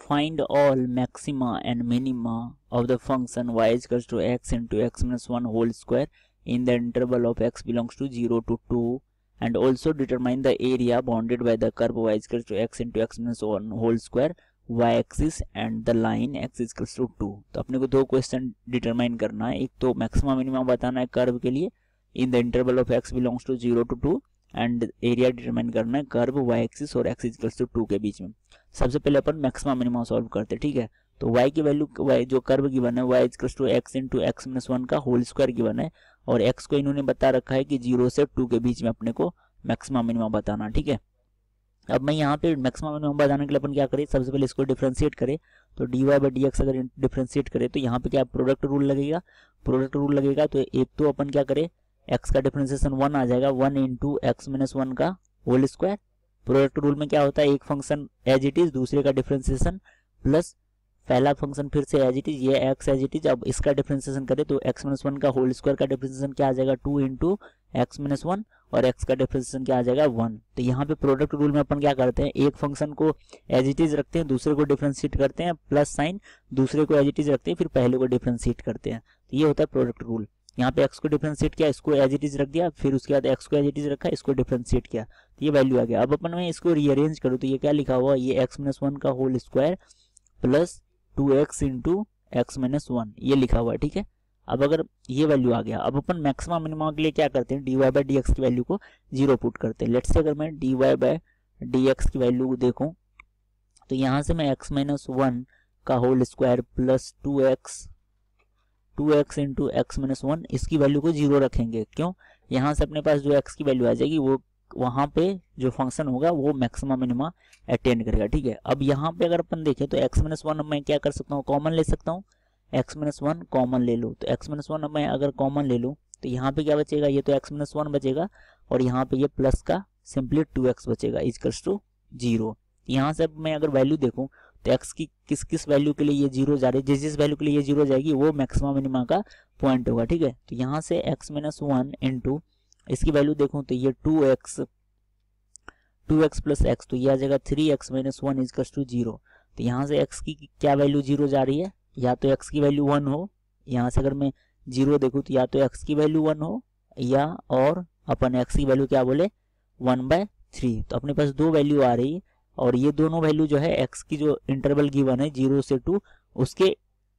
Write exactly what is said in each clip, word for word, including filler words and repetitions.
find all maxima and minima of the function y is equals to x into x minus one whole square in the interval of x belongs to zero to two and also determine the area bounded by the curve y is equals to x into x minus one whole square y axis and the line x is equals to two. तो अपने को दो question determine करना है, एक तो maxima minima बताना है कर्व के लिए in the interval of x belongs to zero to two and area determine करना है कर्व y एक्सिस और x इक्वल्स टू टू के बीच में। सबसे पहले अपन मैक्सिमा मिनिमा सॉल्व करते हैं, ठीक है। तो y की वैल्यू y जो कर्व गिवन है y equals to x into x minus one का होल स्क्वायर गिवन है और x को इन्होंने बता रखा है कि जीरो से टू के बीच में अपने को मैक्सिमा मिनिमा बताना, ठीक है। अब मैं यहाँ पे मैक्सिमा मिनिमा बताने के लिए अपन क्या करें, सबसे पहले इसको डिफरेंशिएट करें। तो d y by d x अगर डिफरेंशिएट करें तो यहाँ पे क्या प्रोडक्ट रूल लगेगा, प्रोडक्ट रूल लगेगा तो एक तो अपन क्या करें x का डिफरेंशिएशन वन आ जाएगा, one into x minus one का होल स्क्वायर। प्रोडक्ट रूल में क्या होता है, एक फंक्शन एज इट इज दूसरे का डिफरेंशिएशन प्लस पहला फंक्शन फिर से एज इट इज, ये x एज इट इज। अब इसका डिफरेंशिएशन करें तो x माइनस वन का होल स्क्वायर का डिफरेंशिएशन क्या आ जाएगा, two into x minus one और x का डिफरेंशिएशन क्या आ जाएगा, वन। तो यहाँ पे प्रोडक्ट रूल में अपन क्या करते हैं, एक फंक्शन को एज इट इज रखते हैं, दूसरे को डिफरेंशिएट करते हैं, प्लस साइन दूसरे को एज इट इज रखते हैं, फिर पहले को डिफरेंशिएट करते हैं। तो ये होता है प्रोडक्ट रूल। यहाँ पे x को डिफरेंशिएट किया, इसको एज इट इज रख दिया, फिर उसके बाद x को एज इट इज रखा, इसको डिफरेंशिएट किया, तो ये वैल्यू आ गया। अब अपन में इसको रीअरेंज करूँ तो ये क्या लिखा हुआ, ये x माइनस वन का whole square plus two x into x minus one ये लिखा हुआ है, ठीक है। अब अगर ये वैल्यू आ गया, अब अपन मैक्सिमा मिनिमा के लिए क्या करते हैं, d y by d x की वैल्यू को जीरो पुट करते हैं। लेट्स से अगर मैं d y by d x की वैल्यू देखूं तो यहाँ से मैं एक्स माइनस वन का whole square plus two x two x into x minus one इसकी वैल्यू को जीरो रखेंगे। क्यों, यहाँ से अपने पास जो x की वैल्यू आ जाएगी वो वहां पे जो फंक्शन होगा वो मैक्सिमा मिनिमा अटेंड करेगा, ठीक है। अब यहाँ पे अगर अपन देखें तो x माइनस वन मैं क्या कर सकता हूँ, कॉमन ले सकता हूँ, x माइनस वन कॉमन ले लो। तो x माइनस वन मैं अगर कॉमन ले लूँ तो यहाँ पे क्या बचेगा, ये तो x माइनस वन बचेगा और यहाँ पे ये प्लस का सिंपली टू एक्स बचेगा इक्वल्स टू जीरो। यहाँ से अब मैं अगर वैल्यू देखूँ तो x की किस किस वैल्यू के लिए ये जीरो जा रही है, जिस जिस वैल्यू के लिए ये जीरो जाएगी वो मैक्सिमा मिनिमा का पॉइंट होगा, ठीक है। तो यहाँ से x माइनस वन इंटू इसकी वैल्यू देखूं तो ये two x two x plus x तो ये आ जाएगा three x minus one equals to zero. तो यहाँ से x की क्या वैल्यू जीरो जा रही है, या तो x की वैल्यू वन हो, यहाँ से अगर मैं जीरो देखूं तो या तो x की वैल्यू वन हो या और अपन x की वैल्यू क्या बोले वन बाय थ्री। तो अपने पास दो वैल्यू आ रही है और ये दोनों वैल्यू जो है x की जो इंटरवल गिवन है जीरो से टू उसके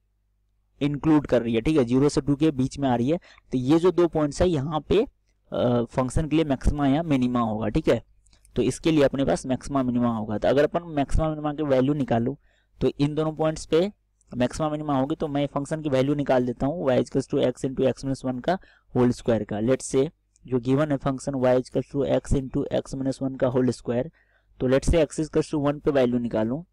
इंक्लूड कर रही है, ठीक है, जीरो से टू के बीच में आ रही है। तो ये जो दो पॉइंट्स है यहाँ पे फंक्शन के लिए मैक्सिमा या मिनिमा होगा, ठीक है। तो इसके लिए अपने पास मैक्सिमा मिनिमा होगा। तो अगर अपन मैक्सिमा मिनिमा की वैल्यू निकालूं तो इन दोनों पॉइंट्स पे मैक्सिमा मिनिमा होगी। तो मैं फंक्शन की वैल्यू निकाल देता हूँ y equals to x into x minus one का होल स्क्वायर का। लेट्स से जो गिवन है function y equals to x into x minus one का होल स्क्वायर, तो let's say x equals to one पे वैल्यू निकालूं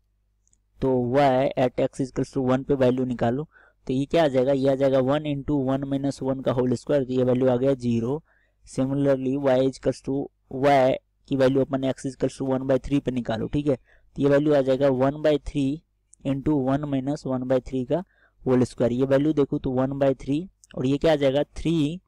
तो y at x equals to one पे वैल्यू निकालूं तो ये क्या आ जाएगा, ये आ जाएगा one into one minus one का होल स्क्वायर, तो ये वैल्यू आ गया zero. Similarly y equals to y की वैल्यू अपन x equals to one by three पे निकालो, ठीक है। तो ये वैल्यू आ जाएगा one by three into one minus one by three का होल स्क्वायर। ये वैल्यू देखो तो वन बाई थ्री और ये क्या आ जाएगा थ्री,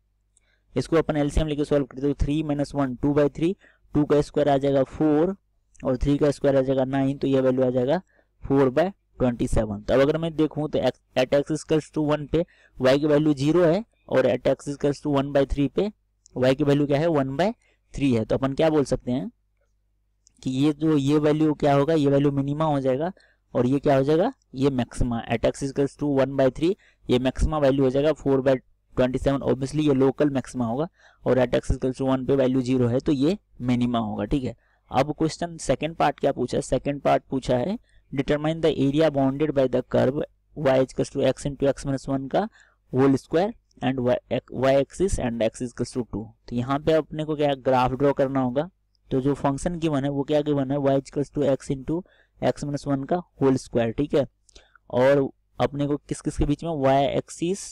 इसको अपन एलसीएम लेके सॉल्व करते तो three minus one two by three, two का स्क्वायर आ जाएगा फोर और थ्री का स्क्वायर आ जाएगा नाइन, तो ये वैल्यू आ जाएगा फोर बाय ट्वेंटी सेवन। तो अब अगर मैं देखूं तो at x equals to one पे y की वैल्यू जीरो है और at x equals to one by three पे y की वैल्यू क्या है, वन बाय थ्री है। तो अपन क्या बोल सकते हैं कि ये जो ये वैल्यू क्या होगा, ये वैल्यू मिनिमा हो जाएगा और ये क्या हो जाएगा, ये maxima. At x equals to one by three ये मैक्सिमा वैल्यू हो जाएगा four by twenty seven, obviously ये लोकल मैक्सिमा होगा और at x equals to one पे वैल्यू जीरो है तो ये मिनिमा होगा, ठीक है। अब क्वेश्चन सेकंड पार्ट क्या पूछा है, सेकंड पार्ट पूछा है determine the area bounded by the curve y equals to x into x minus one का whole square and y axis and x equals to two. तो यहाँ पे अपने को क्या ग्राफ ड्रॉ करना होगा। तो जो फंक्शन गिवन है वो क्या गिवन है, y equals to x into x minus one का होल स्क्वायर, ठीक है। और अपने को किस किस के बीच में y एक्सिस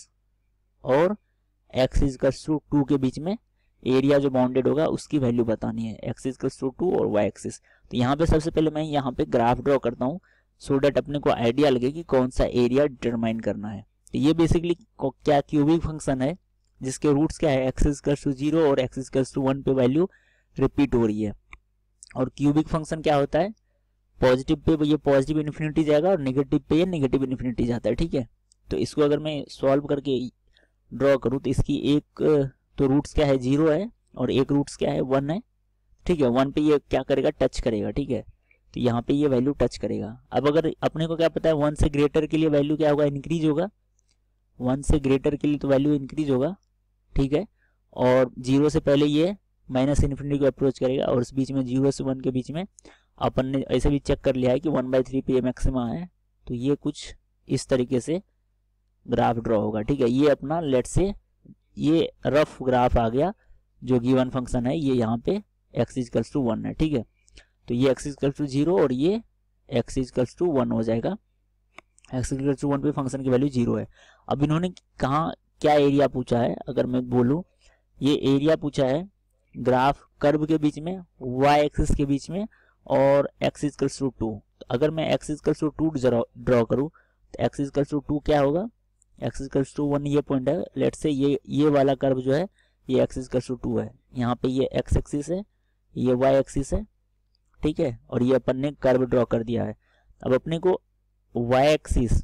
और x इक्वल्स टू टू के बीच में एरिया जो बाउंडेड होगा उसकी वैल्यू बतानी है, x इक्वल्स टू टू और y एक्सिस। तो यहाँ पे सबसे पहले मैं यहाँ पे ग्राफ ड्रॉ करता हूँ सो डेट अपने को आइडिया लगे कि कौन सा एरिया डिटरमाइन करना है। तो ये बेसिकली क्या क्यूबिक फंक्शन है जिसके रूट्स क्या है, x इक्वल्स टू जीरो और x इक्वल्स टू वन पे वैल्यू रिपीट हो रही है। और क्यूबिक फंक्शन क्या होता है, पॉजिटिव पे ये पॉजिटिव इन्फिनिटी जाएगा और नेगेटिव पे ये नेगेटिव इन्फिनिटी जाता है, ठीक है। तो इसको अगर मैं सॉल्व करके ड्रॉ करूँ तो इसकी एक तो रूट्स क्या है, जीरो है, और एक रूट्स क्या है, वन है, ठीक है। वन पे ये क्या करेगा, टच करेगा, ठीक है। तो यहाँ पे ये वैल्यू टच करेगा। अब अगर अपने को क्या पता है, वन से ग्रेटर के लिए वैल्यू क्या होगा, इंक्रीज होगा। वन से ग्रेटर के लिए तो वैल्यू इंक्रीज होगा, ठीक है। और जीरो से पहले ये माइनस इन्फिनिटी को अप्रोच करेगा, और इस बीच में जीरो से वन के बीच में अपन ने ऐसे भी चेक कर लिया है कि वन बाई थ्री पे ये मैक्सिमा है। तो ये कुछ इस तरीके से ग्राफ ड्रॉ होगा, ठीक है। ये अपना लेट से ये रफ ग्राफ आ गया, जो गिवन फंक्शन है ये यहाँ पे x इजकल्स टू वन है, ठीक है। तो ये x इजकल्स टू जीरो और ये x इजकल्स टू वन हो जाएगा। x इजकल्स टू वन पे फंक्शन की वैल्यू जीरो है। अब इन्होंने कहाँ क्या एरिया पूछा है, अगर मैं बोलूँ ये एरिया पूछा है ग्राफ कर्व के बीच में, y एक्सिस के बीच में, और x इजकल्स टू टू। अगर मैं x equals to two draw करूँ तो x इजकल्स टू टू क्या होगा, x इजकल्स टू वन ये पॉइंट है। लेट से ये ये वाला कर्व जो है ये x इजकल्स टू टू है। यहाँ पे ये x एक्सिस है, ये y एक्सिस है, ठीक है। और ये अपन ने कर्व ड्रॉ कर दिया है। अब अपने को y axis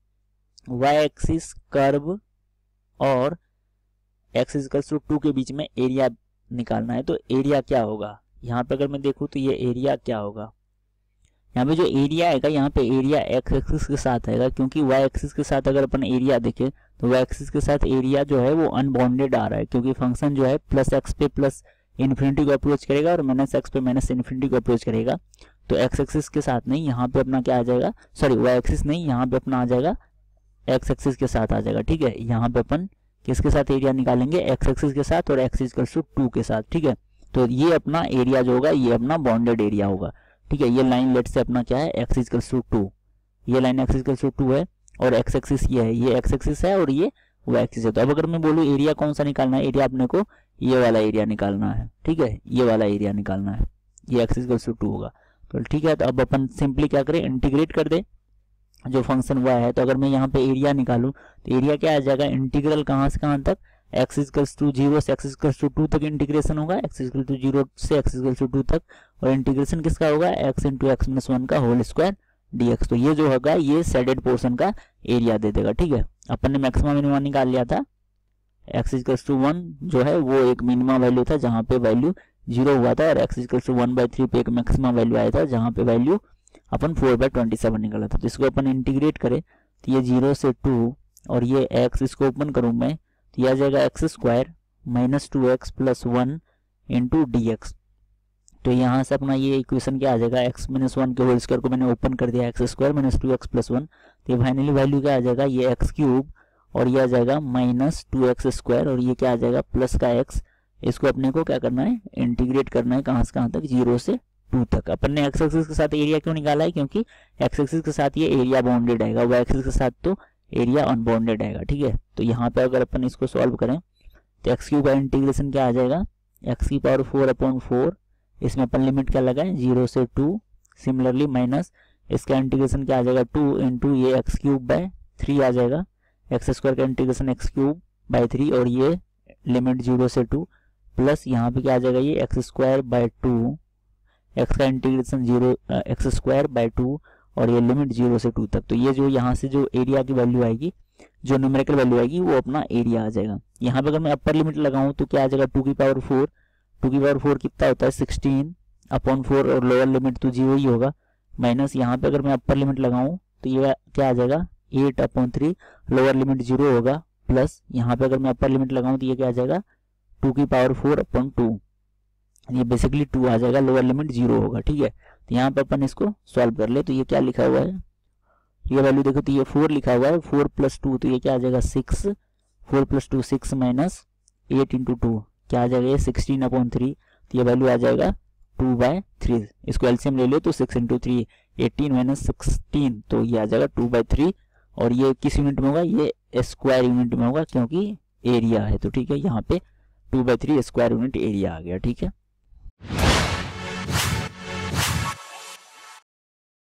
y axis curve और x इजकल्स टू टू के बीच में एरिया निकालना है। तो एरिया क्या होगा, यहाँ पे अगर मैं देखूँ तो ये एरिया क्या होगा, यहाँ पे जो एरिया आएगा, यहाँ पे एरिया x एक्सिस के साथ आएगा, क्योंकि y एक्सिस के साथ अगर अपन एरिया देखें तो y एक्सिस के साथ एरिया जो है वो अनबाउंडेड आ रहा है, क्योंकि फंक्शन जो है प्लस एक्स पे प्लस इन्फिनिटी को अप्रोच करेगा और माइनस एक्स पे माइनस इन्फिनिटी को अप्रोच करेगा। तो x एक्सिस के साथ नहीं, यहाँ पे अपना क्या आ जाएगा, सॉरी y एक्सिस नहीं, यहाँ पे अपना आ जाएगा x एक्सिस के साथ आ जाएगा, ठीक है। यहाँ पे अपन किसके साथ एरिया निकालेंगे, x एक्सिस के साथ और x इक्वल्स टू टू के साथ, ठीक है। तो ये अपना एरिया जो होगा ये अपना बाउंडेड एरिया होगा, ठीक है। ये लाइन लेट से अपना क्या है, x इक्वल्स टू टू, ये line x equals to two है और x एक्सिस ये है, ये x एक्सिस है और ये y एक्सिस है। तो अब अगर मैं बोलूँ एरिया कौन सा निकालना है, एरिया अपने को ये वाला एरिया निकालना है, ठीक है, ये वाला एरिया निकालना है, ये x इक्वल्स टू टू होगा। तो ठीक है, तो अब अपन सिंपली क्या करें, इंटीग्रेट कर दे जो फंक्शन y है। तो अगर मैं यहाँ पे एरिया निकालूं तो एरिया क्या आ जाएगा, इंटीग्रल कहाँ से कहाँ तक, x इक्वल्स टू जीरो से x इक्वल्स टू टू तक इंटीग्रेशन होगा, x इक्वल टू जीरो से x इक्वल्स टू टू तक, और इंटीग्रेशन किसका होगा, x into x minus one का होल स्क्वायर dx। तो ये जो होगा ये शेडेड पोर्शन का एरिया दे देगा, ठीक है। अपन ने मैक्सिमा मिनिमा निकाल लिया था, x इक्वल्स टू वन जो है वो एक मिनिमा वैल्यू था जहाँ पे वैल्यू जीरो हुआ था, और x equals to one by three पे एक मैक्सिमा वैल्यू आया था जहाँ पे वैल्यू अपन फोर बाई ट्वेंटी सेवन निकला था। तो इसको अपन इंटीग्रेट करें तो ये जीरो से टू और ये x, इसको ओपन करूँ मैं तो ये आ जाएगा x square minus two x plus one into d x. तो यहाँ से अपना ये इक्वेशन क्या आ जाएगा, x माइनस वन के होल स्क्वायर को मैंने ओपन कर दिया, x square minus two x plus one, तो ये फाइनली वैल्यू क्या आ जाएगा, ये एक्स क्यूब और ये आ जाएगा माइनस टू एक्स स्क्वायर और ये क्या आ जाएगा प्लस का x। इसको अपने को क्या करना है, इंटीग्रेट करना है कहाँ से कहाँ तक, जीरो से टू तक। अपन ने एक्स एक्सिस के साथ एरिया क्यों निकाला है, क्योंकि एक्स एक्सिस के साथ ये एरिया बाउंडेड आएगा, वाई एक्सिस के साथ तो एरिया अनबाउंडेड आएगा, ठीक है। तो यहाँ पे अगर अपन इसको सॉल्व करें तो एक्स क्यूब का इंटीग्रेशन क्या आ जाएगा, एक्स की पावर फोर अपॉन फोर, इसमें अपन लिमिट क्या लगाएं जीरो से टू, सिमिलरली माइनस इसका इंटीग्रेशन क्या आ जाएगा टू इंटू ये एक्स क्यूब बाय थ्री आ जाएगा, एक्स स्क्वायर का integration x cube by three और ये लिमिट जीरो से टू, प्लस यहाँ पे क्या आ जाएगा ये x square by two, x का integration zero x square by two और ये लिमिट जीरो से टू तक। तो ये जो यहाँ से जो एरिया की वैल्यू आएगी, जो न्यूमेरिकल वैल्यू आएगी वो अपना एरिया आ जाएगा। यहाँ पे अगर मैं अपर लिमिट लगाऊं तो क्या आ जाएगा, टू की पावर फोर, टू की पावर फोर कितना होता है सिक्सटीन अपॉन फोर और लोअर लिमिट तो जीरो ही होगा, माइनस यहाँ पे अगर मैं अपर लिमिट लगाऊं तो ये क्या आ जाएगा eight upon three, lower limit zero होगा, प्लस यहाँ पे अगर मैं अपर लिमिट लगाऊं तो ये क्या आ जाएगा टू की पावर फोर अपॉन टू, ये बेसिकली टू आ जाएगा, लोअर लिमिट जीरो होगा, ठीक है। तो यहाँ पे अपन इसको सॉल्व कर ले तो ये क्या लिखा हुआ है, ये वैल्यू देखो तो ये फोर लिखा हुआ है, फोर प्लस टू तो ये क्या आ जाएगा six, four plus two six minus eight into two क्या आ जाएगा ये सिक्सटीन अपॉन थ्री, तो ये वैल्यू आ जाएगा टू बाय थ्री। इसको एलसीएम ले लो तो six into three eighteen minus sixteen, तो ये आ जाएगा टू बाई थ्री और ये किस यूनिट में होगा, ये स्क्वायर यूनिट में होगा क्योंकि एरिया है। तो ठीक है, यहाँ पे two by three square unit area आ गया, ठीक है।